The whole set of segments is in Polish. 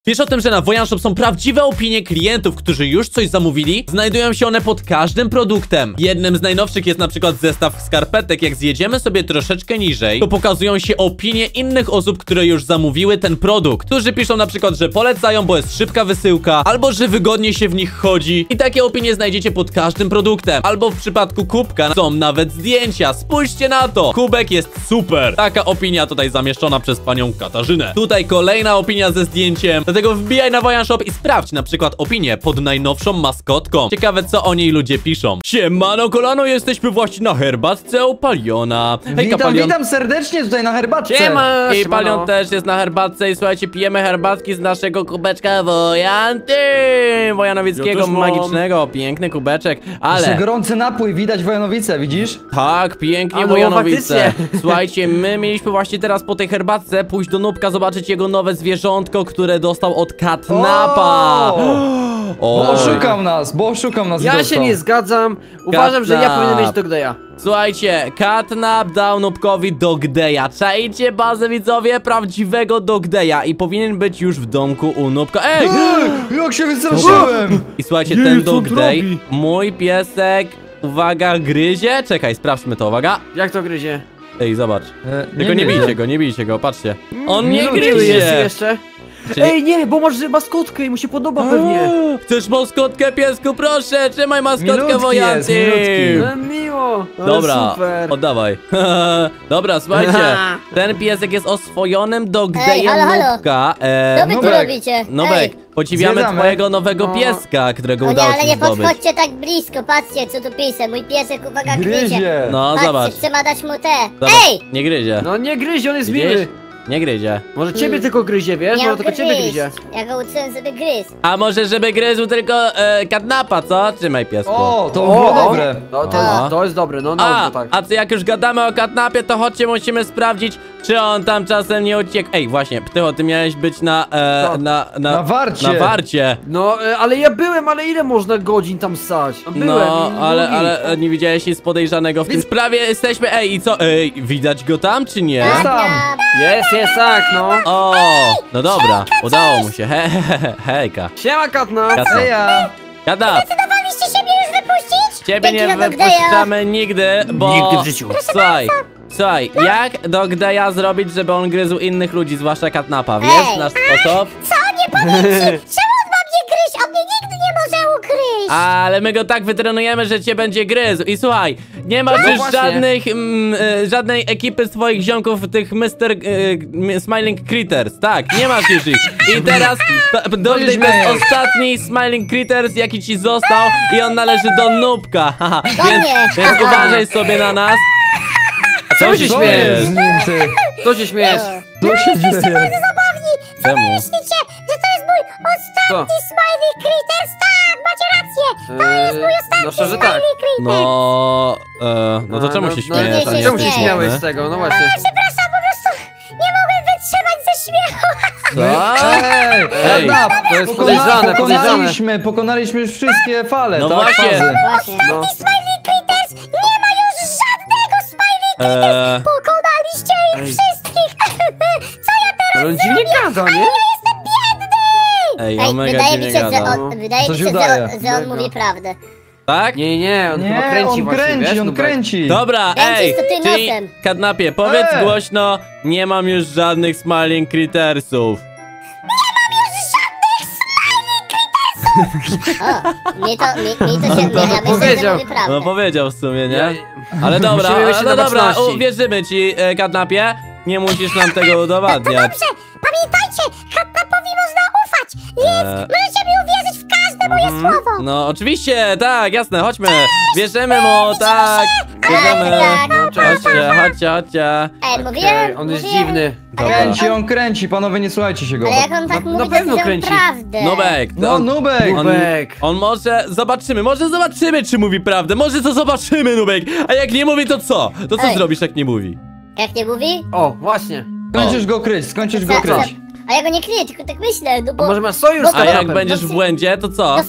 Wiesz o tym, że na Wojanshop są prawdziwe opinie klientów, którzy już coś zamówili? Znajdują się one pod każdym produktem. Jednym z najnowszych jest na przykład zestaw skarpetek. Jak zjedziemy sobie troszeczkę niżej, to pokazują się opinie innych osób, które już zamówiły ten produkt. Którzy piszą na przykład, że polecają, bo jest szybka wysyłka, albo że wygodnie się w nich chodzi. I takie opinie znajdziecie pod każdym produktem. Albo w przypadku kubka są nawet zdjęcia. Spójrzcie na to! Kubek jest super! Taka opinia tutaj zamieszczona przez panią Katarzynę. Tutaj kolejna opinia ze zdjęciem. Dlatego wbijaj na Wojanshop i sprawdź na przykład opinię pod najnowszą maskotką. Ciekawe, co o niej ludzie piszą. Siemano kolano, jesteśmy właśnie na herbatce u Paliona. Hejka, Palion. Witam serdecznie tutaj na herbatce. Siema, I siemano. Palion też jest na herbatce i słuchajcie, pijemy herbatki z naszego kubeczka Wojanty. Wojanowickiego, Ja też mam. magicznego, piękny kubeczek, ale... Gorący napój, widać Wojanowice, widzisz? Tak, pięknie, A, no, Wojanowice. faktycznie. Słuchajcie, my mieliśmy właśnie teraz po tej herbatce pójść do Nubka, zobaczyć jego nowe zwierzątko, które dostał od Katnapa. Bo oszukał nas, Ja dostał. się nie zgadzam. Uważam, że ja Katnap. powinienem mieć Dogdaya. Słuchajcie, Katnap dał Nubkowi Dogdaya. Czajcie bazę, widzowie, prawdziwego Dogdaya i powinien być już w domku u Nubka. Ej! Jak się wystraszyłem! I słuchajcie, Jezu, ten co on Dogday, robi? mój piesek, uwaga, gryzie. Czekaj, sprawdźmy to, uwaga. Jak to gryzie? Ej, zobacz. Tylko nie bijcie go, nie bijcie go, patrzcie. On nie Milutki Gryzie jest gryzie. jeszcze. Czyli- Ej, nie, bo masz maskotkę i mu się podoba pewnie. Chcesz maskotkę, piesku? Proszę, trzymaj maskotkę, Milutki jest, Wojanty. milutki. Miło. Ale Dobra, super. oddawaj. Dobra, słuchajcie, ten piesek jest oswojonym Ej, Dogdayem halo, halo. Nubka. Co wy tu Nubek. robicie? Nubek, Ej, podziwiamy Zwiedzamy. twojego nowego No. pieska, którego o nie, udało ale ci nie zdobyć. podchodźcie tak blisko, patrzcie co tu pisze. Mój piesek, uwaga, gryzie. Gryzie. No, Patrzcie, zobacz. chcę ma dać mu te. Zobacz, Ej! nie gryzie. No nie gryzie, on jest Widzisz? miły. Nie gryzie. Może ciebie tylko gryzie, wiesz? Miał Może tylko ciebie gryźć. gryzie. Ja go uczyłem, żeby gryzł. A może żeby gryzł tylko Katnapa, co? Trzymaj, piesku. O, to było dobre. No, to jest dobre, no A, tak. a co, jak już gadamy o Katnapie, to chodźcie, musimy sprawdzić, czy on tam czasem nie uciekł. Ej, właśnie, Ptycho, ty miałeś być na Na warcie. Na warcie. No, ale ja byłem, ale ile można godzin tam ssać? Byłem No, i ale, długi. ale nie widziałeś nic podejrzanego w tym sprawie. Jesteśmy, ej, i co? Ej, widać go tam, czy nie? Jest tam. Jest, tak, no. O, no dobra, udało mu się. Hejka. Siema, Katnap. Katnap. Eja. Katnap, Zdecydowaliście się mnie już wypuścić? ciebie nie Dzięki za Dogdaya. wypuszczamy nigdy, bo... Nigdy w życiu. Słuchaj, jak Dogdaya zrobić, żeby on gryzł innych ludzi, zwłaszcza Katnapa? Wiesz Ej. nasz sposób? Co? Nie powiedzcie! Czemu on ma mnie gryźć? On mnie nigdy nie może ugryźć! Ale my go tak wytrenujemy, że cię będzie gryzł. I słuchaj, nie masz No już właśnie. żadnej ekipy z twoich ziomków, tych Smiling Critters. Tak, nie masz już ich. I teraz Dogday to śmiejesz. jest ostatni Smiling Critters, jaki ci został i on należy do Nubka. Haha, więc uważaj sobie na nas. A co się Co śmiejesz? jest z nim, ty? Co się śmiejesz? Co się dzieje? Czemu? Myślicie, że to jest mój ostatni Smiley Critters? Tak, macie rację! To jest mój ostatni No szczerze Smiley tak. Critters! No to czemu się śmiejesz? nie a nie Czemu się śmieję. śmiałeś z tego? No właśnie. Przepraszam, po prostu nie mogłem wytrzymać ze śmiechu! Co? Ej, To jest podejrzane, podejrzane. Pokonaliśmy już wszystkie fale, No tak? właśnie. Fazy. Właśnie. No. Smiley Critters! Nie ma już żadnego Smiley Critters! Pokonaliście ich wszystkich! Co ja teraz Ale on dziwnie gada, nie? jestem biedny! Ej, Ej, Omega wydaje ci mi nie się, że gada. on, wydaje Coś mi się, udaje. że on Mega. mówi prawdę. Tak? Nie, on chyba Nie, kręci on właśnie, kręci, wiesz? on Nubek? kręci. Dobra, Kręcisz ej, to ty czyli nosem. Katnapie, powiedz Ej. głośno, nie mam już żadnych Smiling Crittersów. O, mi to się... Ja myślę, że Powiedział. mówi prawdę. No powiedział w sumie, nie? Ja- Ale dobra, Musimy mieć no na dobra, baczności. uwierzymy ci, Katnapie. Nie musisz nam tego udowadniać. Dobrze, pamiętajcie, Katnapowi można ufać, więc możecie mi uwierzyć w każde moje słowo. No oczywiście, tak, jasne, chodźmy. Wierzymy mu, tak. Wierzymy. tak. Chodźcie. Ej, mówiłem, On jest mówiłem. dziwny. Dobra. On kręci, panowie, nie słuchajcie się go. Ale jak on tak Na mówi, to pewno jest kręci. prawdę. Nubek, No, Nubek! Nubek. on może zobaczymy, czy mówi prawdę. Może to zobaczymy, Nubek. A jak nie mówi, to co? To co Ej. zrobisz, jak nie mówi? Jak nie mówi? O, właśnie. Skończysz go kryć, skończysz go kryć. A ja go nie kryję, tylko tak myślę, no bo... A może masz sojusz z No, A jak Katnapem? będziesz w błędzie, to co? No skąd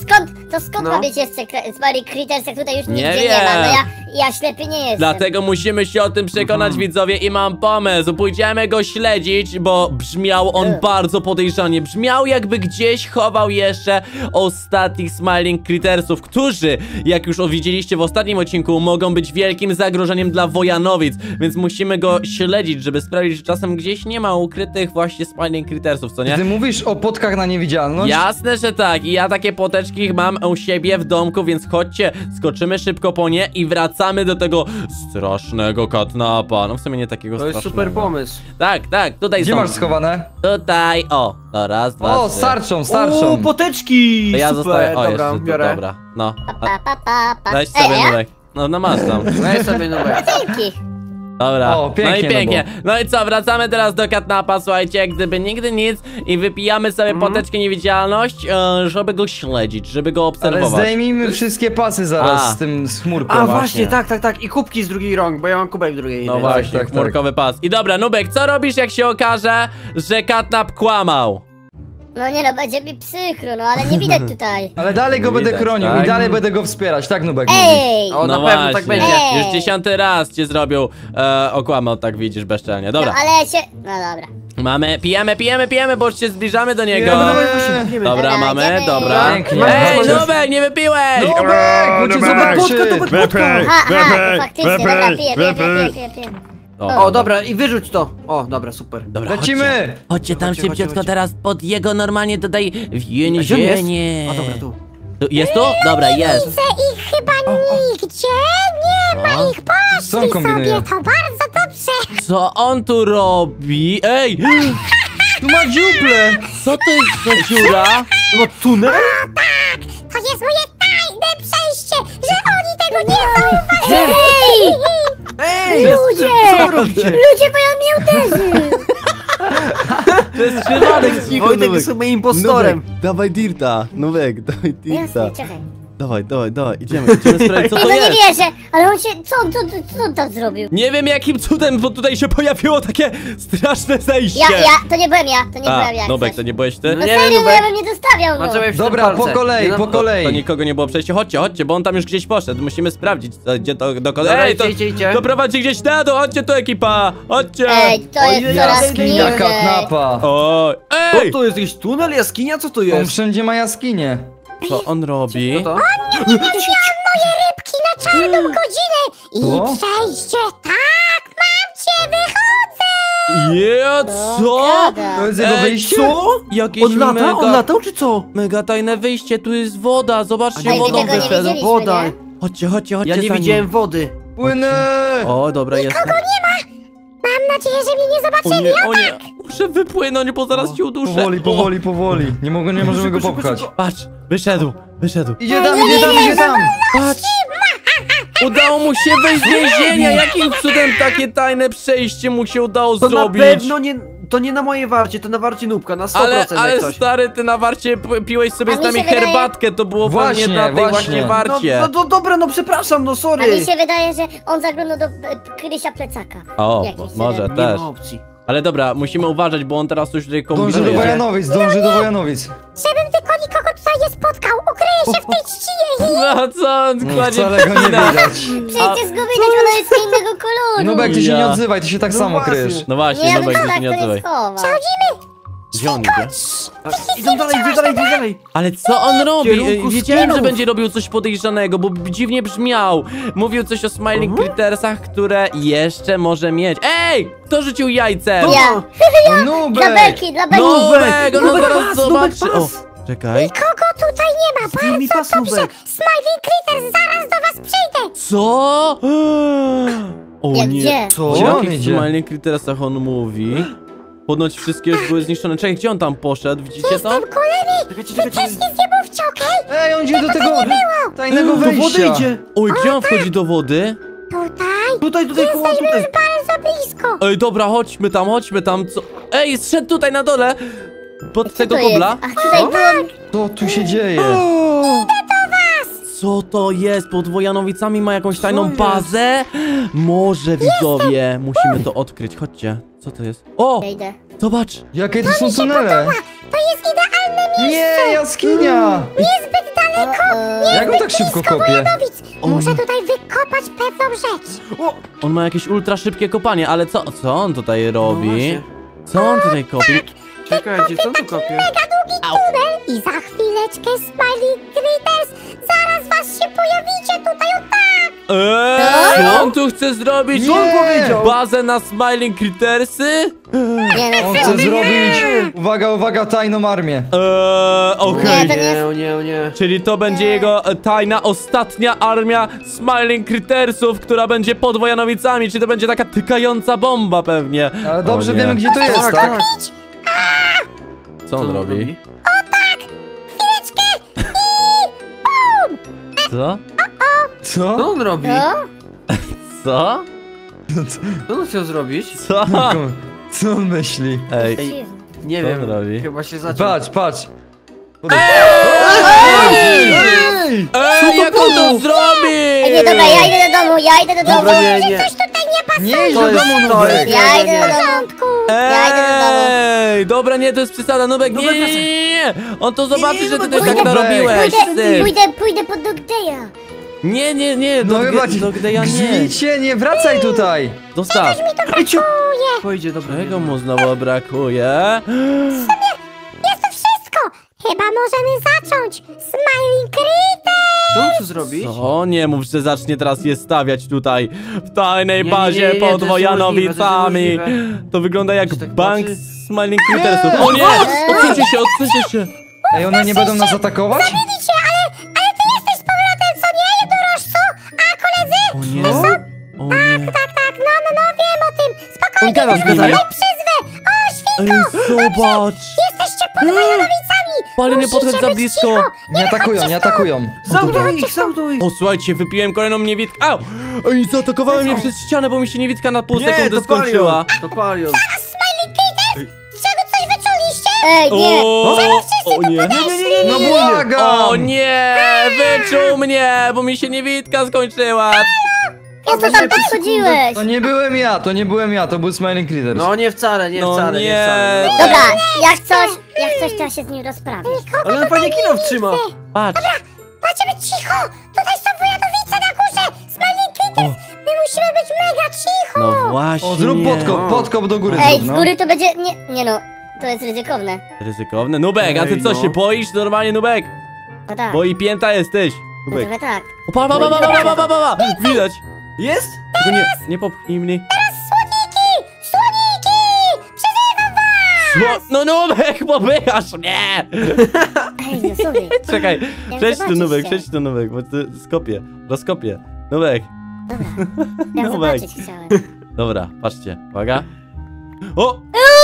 To skąd No. ma być jeszcze Smiley Critters, jak tutaj już Nie nigdzie wiem. nie ma? No ja ślepy nie jestem. Dlatego musimy się o tym przekonać, widzowie, i mam pomysł. Pójdziemy go śledzić, bo brzmiał on bardzo podejrzanie. Brzmiał, jakby gdzieś chował jeszcze ostatnich Smiling Crittersów, którzy, jak już widzieliście w ostatnim odcinku, mogą być wielkim zagrożeniem dla Wojanowic, więc musimy go śledzić, żeby sprawić, że czasem gdzieś nie ma ukrytych właśnie Smiling Crittersów, co nie? Ty mówisz o potkach na niewidzialność? Jasne, że tak. I ja takie poteczki mam u siebie w domku, więc chodźcie, skoczymy szybko po nie i wracamy do tego strasznego katnapa. No w sumie nie takiego To jest strasznego. super pomysł. Tak, tutaj Gdzie są. masz schowane? Tutaj, o. To raz, dwa, O, trzy. starczą, O, starczą. poteczki! To ja Super, zostaję, o, dobra, jeszcze tu, biorę. dobra. No, Pa. weź sobie nubek. No masz tam. Weź sobie numer. Dzięki. Dobra, O, pięknie, no i pięknie. no No i co, wracamy teraz do katnapa, słuchajcie, jak gdyby nigdy nic i wypijamy sobie poteczkę niewidzialność, żeby go śledzić, żeby go Ale obserwować. zdejmijmy wszystkie pasy zaraz A. z tym z chmurką A właśnie, tak. I kubki z drugiej rąk, bo ja mam kubek w drugiej. No więc- właśnie, tak. chmurkowy pas. I dobra, Nubek, co robisz, jak się okaże, że katnap kłamał? No nie no, będzie mi przykro, no ale nie widać tutaj. Ale dalej go będę Widać, chronił tak? i dalej będę go wspierać, tak Nubek mówi. Ej! O, No na pewno tak właśnie. będzie. Ej. Już 10 raz cię zrobił, okłamał, tak widzisz, bezczelnie. No Dobra, ale się... No dobra. mamy, pijemy, bo już się zbliżamy do niego. Pijemy. Dobra, Dobra, mamy, idziemy. dobra. Pięknie. Ej, Chodź. Nubek, nie wypiłeś! Nubek, bo cię Zobacz, zobaczy! to wódka. Aha, to faktycznie, dobra, piję. O, dobra, i wyrzuć to. O, dobra, super. Dobra, Lecimy! Chodźcie tam Chodźcie, szybciutko chodźcie. teraz pod jego normalnie tutaj A gdzie on jest? więzienie. A dobra, tu. Jest tu? Dobra, jest. Widzę ich chyba nigdzie, nie ma ich, Co on poszli kombinuje? sobie, to bardzo dobrze. Co on tu robi? Ej! Tu ma dziuple! Co to jest za dziura? No tunel? To jest moje tajne przejście, że oni tego nie zauważyli. Ej! Ludzie! Co robicie? Ludzie, bo on mnie uderzył. To jest przypadek, cicho, Wojtek Nubek. jest chyba impostorem. Nubek, dawaj dirta. Nubek, dawaj dirta. Jasne, czekaj. Dawaj, idziemy sprawdzić, co Ej, to no nie jest. wierzę, ale on się, co on tam zrobił? Nie wiem jakim cudem, bo tutaj się pojawiło takie straszne zejście. To nie byłem ja, to nie byłem ja. Nubek, to nie byłeś ty? No No nie serio, wiem, bo ja Nubek. bym nie dostawiał, no. Macie Dobra, po kolei, po To kolei. nikogo nie było przejścia. Chodźcie, bo on tam już gdzieś poszedł. Musimy sprawdzić, gdzie to dokąd. Dobra, Ej, to idzie. doprowadźcie gdzieś na dół, chodźcie tu ekipa. Chodźcie. Ej, to O, jest ile coraz Jaskinia niżej. katnapa. O, Co ej! to jest jakiś tunel, jaskinia? Co to On jest? wszędzie ma jaskinie. Co on robi? Co to? Miałam moje rybki na czarną godzinę i Co? przejście, tak, mam cię, wychodzę. Je, co? To jest jego wyjście? Co? Jakieś On latał czy co? mega tajne wyjście, tu jest woda, zobaczcie, Ej, my wodą tego nie wyszedł. wiedzieliśmy, Woda. nie? Chodźcie Ja nie za nim. widziałem wody. Płynę! O, dobra, jest. Mam nadzieję, że mnie nie O zobaczyli. nie, o nie. Muszę wypłynąć, bo zaraz cię uduszę. Powoli. Nie możemy go popchać. Patrz, wyszedł. Idzie tam! Patrz. Udało mu się wyjść z więzienia. Jakim cudem takie tajne przejście mu się udało To na zrobić? pewno nie, to nie na mojej warcie, to na warcie Nubka, na 100% Ale jak coś. stary, ty na warcie piłeś sobie A z mi nami się wydaje- herbatkę, to było Właśnie, pewnie na tej właśnie. właśnie warcie. No dobra, no przepraszam, no A sorry. mi się wydaje, że on zaglądał do Krysia plecaka. O, Jakiś może cudem. Nie też. ma opcji. Ale dobra, musimy uważać, bo on teraz już tutaj Dąży do kombinuje. Wojanowic, dąży do Wojanowic. Żebym tylko nikogo tutaj nie spotkał, ukryję się w tej trzcinie. No co, on No, kładzie wcale go nie przynę. widać. Przecież go widać, ona jest innego koloru. Nubek, ty się Ja. nie odzywaj, ty się tak No samo właśnie. kryjesz. No właśnie, Nie, no no bo tak, się nie to odzywaj. jest chowa. Gdzie on idzie? Idą dalej. Ale co on robi? kierunku Wiedziałem, że skinów. będzie robił coś podejrzanego, bo dziwnie brzmiał. Mówił coś o Smiling Crittersach, które jeszcze może mieć. Ej! Kto rzucił jajcem? Ja. O, Dla Nubek! beki, dla beki. Nubek! On Nubek zaraz pas, zobaczy. Nubek O, pas. czekaj. Kogo tutaj nie ma, Zdejmij pas, bardzo dobrze. Nubek. Smiley Critters, zaraz do was przyjdę. Co? O Jak nie. gdzie? Co? O Gdzie on jakich idzie? Smiling Crittersach on mówi? Ponoć wszystkie już były zniszczone. Czekaj, gdzie on tam poszedł? Widzicie to? Jestem kolejny. Czekajcie. Też nic nie mówcie, okej? Ej, on idzie do tego tajnego Do wody wejścia. idzie. Oj, gdzie on wchodzi do wody? Tutaj. Tutaj, koło, Jesteśmy tutaj. już bardzo blisko. Ej, dobra, chodźmy tam. Co? Ej, zszedł tutaj na dole! Pod tego To jest. kobla. Ach, tutaj byłem. Co tu się dzieje? Co to jest? Pod Wojanowicami ma jakąś tajną jest? bazę? Może widzowie, musimy to odkryć. Chodźcie. Co to jest? O! Ja idę. Zobacz! Jakie tu są tunele? To jest idealne miejsce. Nie, jaskinia! Niezbyt daleko. szybko kopie. Wojanowic. Muszę tutaj wykopać pewną rzecz. O, On ma jakieś ultra szybkie kopanie, ale co on tutaj robi? właśnie. Co on tutaj kopi? Czekajcie, co tu kopie? Mega długi tunel i za chwileczkę Smiley Critters. Zaraz was się pojawicie tutaj, o tak. Co on tu chce zrobić? Co on powiedział? Bazę na Smiling Crittersy? Nie, no On co? chce zrobić, uwaga, tajną armię. Okej. Nie, to nie. Nie, o nie, o nie. Czyli to będzie jego tajna, ostatnia armia Smiling Crittersów, która będzie pod Wojanowicami. Czy to będzie taka tykająca bomba pewnie? Ale dobrze O nie. wiemy, gdzie to jest, tak? Co on robi? Co? Co? Co on robi? No? Co? Co on chciał zrobić? Co? Co on myśli? Ej, Ej, nie Co wiem. on robi? Chyba się zaczął. Patrz. Ej, jak on to zrobi? Ej, nie, dobra, ja idę do domu, Dobra, nie. Coś tutaj nie pasuje. Nie idź To do jest- domu, to Nubek. jest- Ja Nie, idę nie. do porządku. Ja idę do domu. Ej, dobra, nie, to jest przesada, Nubek, nie, Nubek, nie, nie, nie. On to zobaczy, że ty Nubek, tak Nubek. narobiłeś, syf. Pójdę po Dogdeja. Nie, No chyba do Gdeja nie. grznicie, nie wracaj tutaj. Zostaw. Ej, Pójdzie, dobra. Czego mu znowu brakuje? Jest to wszystko. Chyba możemy zacząć. Smiling Critters. Co on chce zrobić? O, nie mów, że zacznie teraz je stawiać tutaj w tajnej Nie, bazie nie, nie, to pod jest Wojanowicami. niemożliwe. To wygląda jak Czy tak bank patrzy? Smiling Crittersów. O nie! Odsuńcie się! Ej, one nie będą nas atakować? Widzicie, ale ty jesteś z powrotem, co nie? Jednorożcu? A koledzy? O nie! O nie! Tak, no, wiem o tym. Spokojnie, On gada, zaraz gada. cię przyzwę. O, świnko. Ej, zobacz! Jesteście pod Wojanowicami. Panie, nie Musicie podchodź za być blisko. cicho. Nie atakują. Zamknął ich. O, słuchajcie, wypiłem kolejną niewidkę. Au! Ej, zaatakowałem mnie przez ścianę, bo mi się niewidka na pół sekundy skończyła. To palion. Smiley Critters? Czego coś wyczuliście? Ej, nie. O nie! No błagam! O nie! Wyczuł mnie, bo mi się niewidka skończyła. Ja to tam podchodziłeś. To nie byłem ja, to był Smiling Critters. No nie wcale, nie No wcale, nie. nie wcale. No. Dobra, jak coś, to ja się z nim rozprawię. Ale on fajnie kino trzyma. Patrz. Macie być cicho! Tutaj są Wojanowice na górze! Smiling Critters! My musimy być mega cicho! No właśnie. O, zrób podkop do góry. Ej, zrób, z no. góry to będzie... Nie no, to jest ryzykowne. Ryzykowne. Nubek, a ty Ej, co, no. się boisz normalnie, Nubek? No tak, Bo i pięta jesteś. no Nubek. trochę tak. O, pa. Widać. Jest? Tylko nie popchnij mnie. Słoniki! Słoniki! Przyzywam was! No Nubek, popychasz mnie! Ej, no sorry. Czekaj, Ja przejdź tu zobaczyć Nubek, chcę. przejdź tu Nubek, bo ty rozkopię. Nubek, Ja Nubek. zobaczyć chciałem. Dobra, patrzcie, uwaga. O!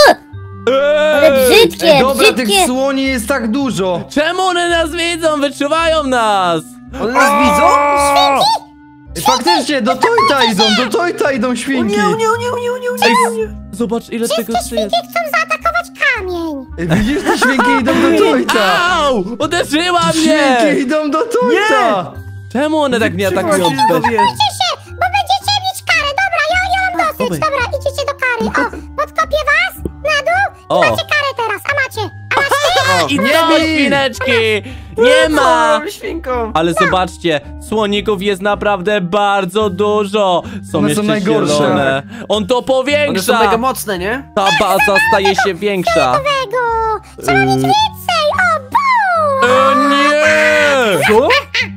Ale brzydkie, Dobra, tych brzydkie! słoni jest tak dużo. Czemu one nas widzą? Wyczuwają nas! One nas widzą? Faktycznie, do Tojta idą świnki. Zobacz ile tego jest. Chcą zaatakować kamień! Widzisz, te świnki idą do Tojta. Au! Uderzyła mnie! Świnki idą do Tojta. Czemu one tak nie atakują? Przychodzi do wieży. Się, bo będziecie mieć karę! Dobra, ja mam dosyć! Dobra. Dobra, idziecie do kary! O, podkopię was na dół! O. Macie karę teraz, a macie! A macie! I Nie to bij! świneczki! Nie ma! Co? Świnką. Ale zobaczcie, słoników jest naprawdę bardzo dużo. Są One są jeszcze najgorsze. zielone. On to One są mega powiększa! mocne, nie? Ta baza staje się większa. Tego! Trzeba mieć więcej! O, bum! Nie! Co?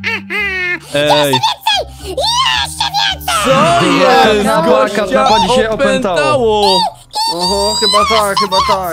Ej, Jeszcze więcej! co jest? Katnapa Gościa dzisiaj opętało. Oho, chyba tak.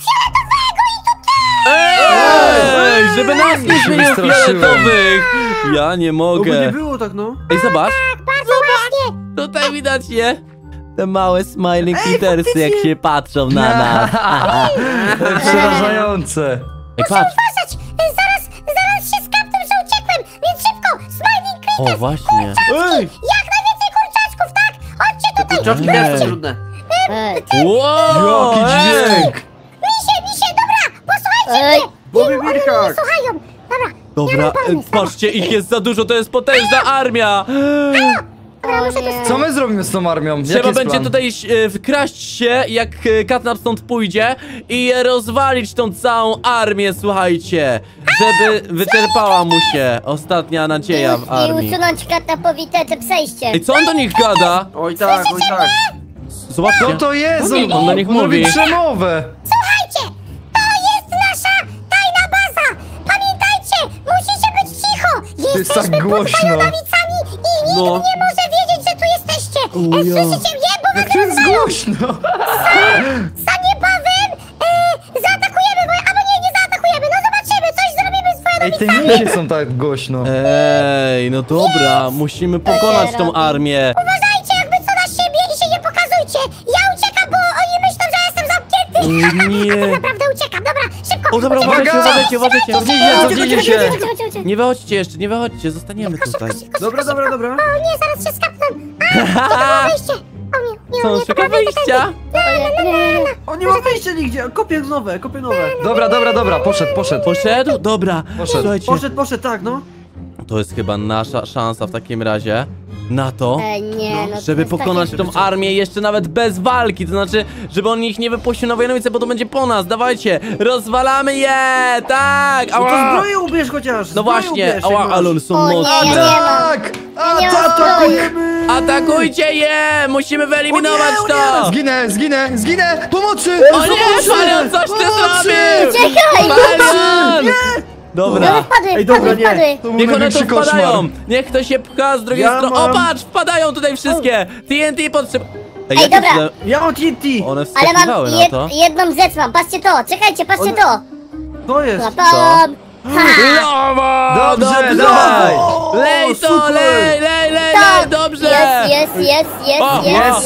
Ej, żeby nas nie zmienił Wystraszyłem. fioletowych! Ja nie Oby nie mogę. było tak, no. Ej, zobacz, Bardzo ładnie! tutaj widać je. Te małe smiling crittersy, jak się patrzą na nas. Przerażające. Ej, patrz. Uważać! Zaraz się skapnę, że uciekłem! Więc szybko! Smiling Critters! O, właśnie. Ej! Jak najwięcej kurczaczków, tak? Chodźcie tutaj! Kurczaczki też są trudne. Wow! Jaki dźwięk. Misie, dobra! Posłuchajcie mnie! Bobby One mnie nie Wilcox. słuchają! Dobra, Dobra, ja mam pomysł. patrzcie, ich jest za dużo, to jest potężna armia! Dobra, muszę to Co my zrobimy z tą armią? Jaki Trzeba jest będzie plan? tutaj wkraść się, jak Katnap stąd pójdzie i rozwalić tą całą armię, słuchajcie. żeby wyczerpała mu się ostatnia nadzieja w I armii. usunąć Katnapowi te przejście. Ej, co on do nich gada? Oj tak, oj tak. Zobaczcie. Co to jest? On do nich on robi mówi. przemowę. Słuchajcie, to jest nasza tajna baza. Pamiętajcie, musicie być cicho. jest tak Jesteśmy pod głośno. Wojanowicami i nikt No. nie może wiedzieć, że tu jesteście. Słyszycie mnie? Bo was Jak to jest głośno? za niebawem zaatakujemy, albo nie zaatakujemy. No zobaczymy, coś zrobimy z Ej, te Wojanowicami. misie są tak głośno. Ej, no dobra, musimy pokonać tą armię. Uważajcie jakby co na siebie i się nie pokazujcie. Ja uciekam, bo oni myślą, że ja jestem zamknięty. Nie. Naprawdę uciekam, dobra, szybko. O, dobra, uciekam. uważajcie, uważajcie. Cofnijcie się. Nie wychodźcie jeszcze, nie wychodźcie, zostaniemy tutaj. Dobra, dobra, dobra. O nie, zaraz się skapnę. Wejście. O nie, Co, nie, szuka wyjścia? O, nie ma wyjścia nigdzie. Kopię nowe, kopię nowe. Dobra, poszedł. Poszedł? Dobra. Poszedł. Słuchajcie, Poszedł, tak, no. to jest chyba nasza szansa w takim razie na to, Nie, no to żeby jest pokonać takie- tą armię jeszcze nawet bez walki. To znaczy, żeby on ich nie wypuścił na Wojanowice, bo to będzie po nas. Dawajcie, rozwalamy je! Tak! No to Ała! zbroję ubierz chociaż. No zbroję właśnie, ubierz, jak ała, masz. ale one są O nie, mocne. ja nie mam. Tak! Ja nie mam Atakujemy! Atakujcie je! Musimy wyeliminować O nie, to! Zginę! Pomocy! O nie, Palion, coś ty Pomocy! zrobił! Czekaj! Palion! Dobra. One wpadły, Ej, dobra, nie. wpadły. To był Niech one tu największy wpadają! koszmar. Niech ktoś się pcha z drugiej Ja strony. O, mam- patrz, wpadają tutaj wszystkie! TNT potrzeba... Ej, jakie dobra. cudem- Ja mam TNT! One Ale wskakiwały mam na to. jedną rzecz mam, patrzcie to, czekajcie, patrzcie to. To jest! Łapałam. Ha! Brawo! Dobrze, dobrze! dawaj! Lej to, super! lej, Tak, dobrze! Jest. O,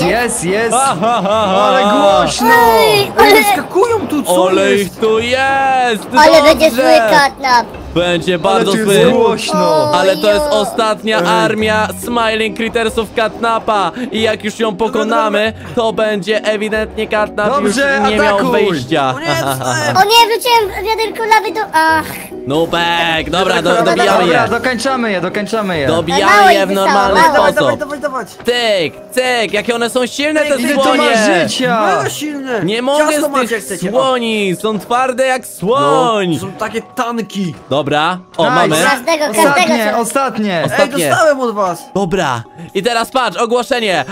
Jest! Ha, ha, ha, Ale ha. głośno! Ej, Ej, skakują tu, co Ale jest? ich tu jest! ale dobrze. będzie zły katnap. Będzie Ale bardzo tu jest zły. głośno! Ale to jest Ojo. ostatnia armia Smiling Crittersów Katnapa. I jak już ją pokonamy, to będzie ewidentnie Katnap Dobrze, już nie miał atakuj. wyjścia. O nie, dostałem. O nie, wrzuciłem wiaderko lawy do... Ach, Nubek, dobra, Dobra, dobijamy Dobra, je. dokończamy je. Mało Dobijamy je ich w zostało, normalny mało. sposób. Dawać! Cyk, jakie one są silne te Ile to ma słonie. życia? Mega silne! Nie mogę Ciasto z macie, tych jak chcecie. słoni, są twarde jak No, słoń. są takie tanki! Dobra, o Nice. mamy. Każdego Ostatnie! Ej, Ostatnie. dostałem od was! Dobra, i teraz patrz, ogłoszenie.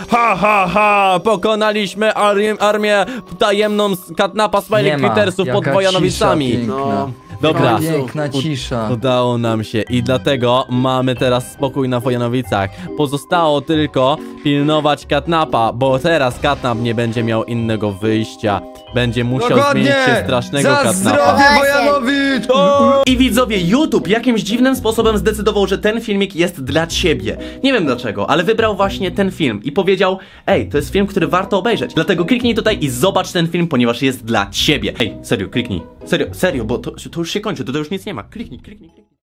Ha, pokonaliśmy armię tajemną z Katnapa Nie Smiling ma. Crittersów pod Jaka Wojanowicami. cisza piękna. No. Dobra. Piękna cisza. Udało nam się i dlatego mamy teraz spokój na Wojanowicach. Pozostało tylko pilnować Katnapa, bo teraz Katnap nie będzie miał innego wyjścia. Będzie musiał zmienić się strasznego Za Katnapa. zdrowie Wojanowicz! I widzowie, YouTube jakimś dziwnym sposobem zdecydował, że ten filmik jest dla ciebie. Nie wiem dlaczego, ale wybrał właśnie ten film i powiedział: ej, to jest film, który warto obejrzeć. Dlatego kliknij tutaj i zobacz ten film, ponieważ jest dla ciebie. Ej, serio, kliknij. Serio, bo to już się kończy, to już nic nie ma. Kliknij.